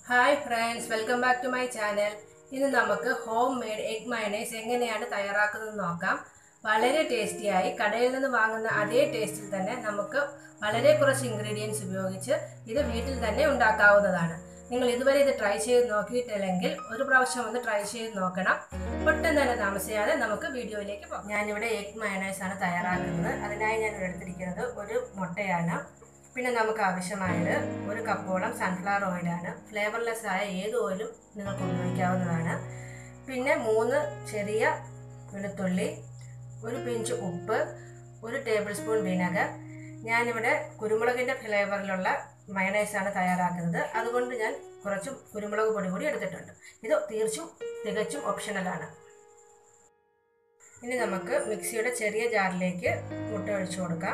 Hi friends, welcome back to my channel. ഇന്ന് നമുക്ക് home made egg mayonnaise എങ്ങനെയാണ് തയ്യാറാക്കുന്നത് നോക്കാം. വളരെ ടേസ്റ്റിയായി കടയിൽ നിന്ന് വാങ്ങുന്ന അതേ ടേസ്റ്റിൽ തന്നെ നമുക്ക് വളരെ കുറച്ച് ഇൻഗ്രീഡിയൻസ് ഉപയോഗിച്ച് ഇത് വീട്ടിൽ തന്നെ ഉണ്ടാക്കാവുന്നതാണ്. നിങ്ങൾ ഇതുവരെ ഇത് ട്രൈ ചെയ്ത് നോക്കിയിട്ടില്ലെങ്കിൽ ഒരു പ്രാവശ്യം ഒന്ന് ട്രൈ ചെയ്ത് നോക്കണം. ഒട്ടും തന്നെ താമസിയാതെ നമുക്ക് വീഡിയോയിലേക്ക് പോകാം. ഞാനിവിടെ എഗ് മയണൈസ് ആണ് തയ്യാറാക്കുന്നത്. അതിനായി ഞാൻ എടുത്തിരിക്കുന്നത് ഒരു മുട്ടയാണ്. പിന്നെ നമുക്ക് ആവശ്യമായത് ഒരു കപ്പോളം സൺഫ്ലവർ ഓയിലാണ്. ഫ്ലേവർലെസ് ആയ ഏത് ഓയിലും നിങ്ങൾക്ക് ഉപയോഗിക്കാവുന്നതാണ്. പിന്നെ 3 ചെറിയ വെളുത്തുള്ളി, ഒരു പിഞ്ച് ഉപ്പ്, 1 ടേബിൾ സ്പൂൺ വിനെഗർ. ഞാനിവിടെ കുരുമുളകിൻ്റെ ഫ്ലേവറിലുള്ള മയണൈസാണ് തയ്യാറാക്കുന്നത്. അതുകൊണ്ട് ഞാൻ കുറച്ച് കുരുമുളക് പൊടി കൂടി എടുത്തിട്ടുണ്ട്. ഇത് തികച്ചും ഓപ്ഷണലാണ്. ഇനി നമുക്ക് മിക്സിയുടെ ചെറിയ ജാറിലേക്ക് മുട്ട ഒഴിച്ചു കൊടുക്കാം.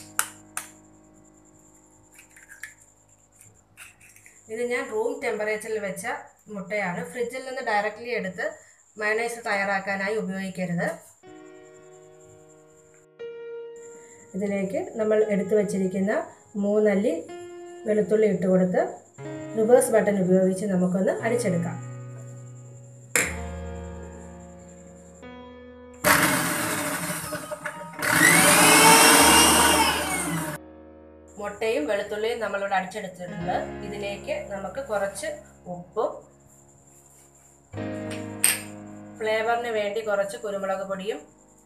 ഇത് ഞാൻ റൂം ടെമ്പറേച്ചറിൽ വെച്ച മുട്ടയാണ്. ഫ്രിഡ്ജിൽ നിന്ന് ഡയറക്റ്റ്ലി എടുത്ത് മയണൈസ് തയ്യാറാക്കാനായി ഉപയോഗിക്കരുത്. ഇതിലേക്ക് നമ്മൾ എടുത്തു വച്ചിരിക്കുന്ന 3 അല്ലി വെളുത്തുള്ളി ഇട്ട് കൊടുത്ത് റിവേഴ്സ് ബട്ടൺ ഉപയോഗിച്ച് നമുക്കൊന്ന് അടിച്ചെടുക്കാം. മുട്ടയും വെളുത്തുള്ളിയും നമ്മളിവിടെ അടിച്ചെടുത്തിട്ടുണ്ട്. ഇതിലേക്ക് നമുക്ക് കുറച്ച് ഉപ്പും ഫ്ലേവറിന് വേണ്ടി കുറച്ച് കുരുമുളക് പൊടിയും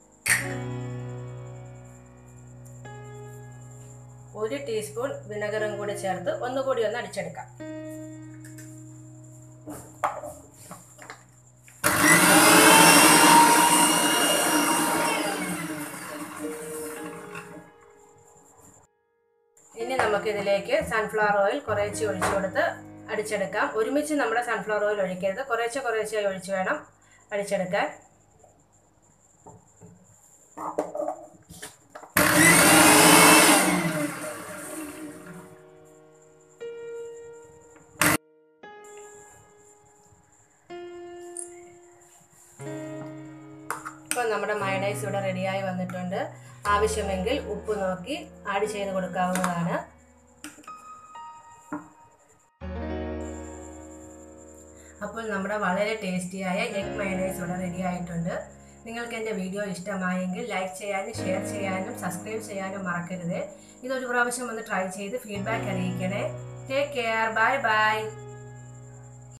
1 ടീസ്പൂൺ വിനെഗറും കൂടി ചേർത്ത് ഒന്നുകൂടി ഒന്ന് അടിച്ചെടുക്കാം. ഇനി നമുക്ക് ഇതിലേക്ക് സൺഫ്ലവർ ഓയിൽ കുറേശ്ശെ ഒഴിച്ചു കൊടുത്ത് അടിച്ചെടുക്കാം. ഒരുമിച്ച് നമ്മുടെ സൺഫ്ലവർ ഓയിൽ ഒഴിക്കരുത്, കുറേശ്ശെ ഒഴിച്ച് വേണം അടിച്ചെടുക്കാൻ. ഇപ്പോൾ നമ്മുടെ മയണൈസ് ഇവിടെ റെഡിയായി വന്നിട്ടുണ്ട്. ആവശ്യമെങ്കിൽ ഉപ്പ് നോക്കി ആഡ് ചെയ്ത് കൊടുക്കാവുന്നതാണ്. അപ്പോൾ നമ്മുടെ വളരെ ടേസ്റ്റിയായ എഗ് മയണൈസ് ഇവിടെ റെഡി ആയിട്ടുണ്ട്. നിങ്ങൾക്ക് എൻ്റെ വീഡിയോ ഇഷ്ടമായെങ്കിൽ ലൈക്ക് ചെയ്യാനും ഷെയർ ചെയ്യാനും സബ്സ്ക്രൈബ് ചെയ്യാനും മറക്കരുത്. ഇതൊരു പ്രാവശ്യം ഒന്ന് ട്രൈ ചെയ്ത് ഫീഡ്ബാക്ക് അറിയിക്കണേ. Take care. Bye by.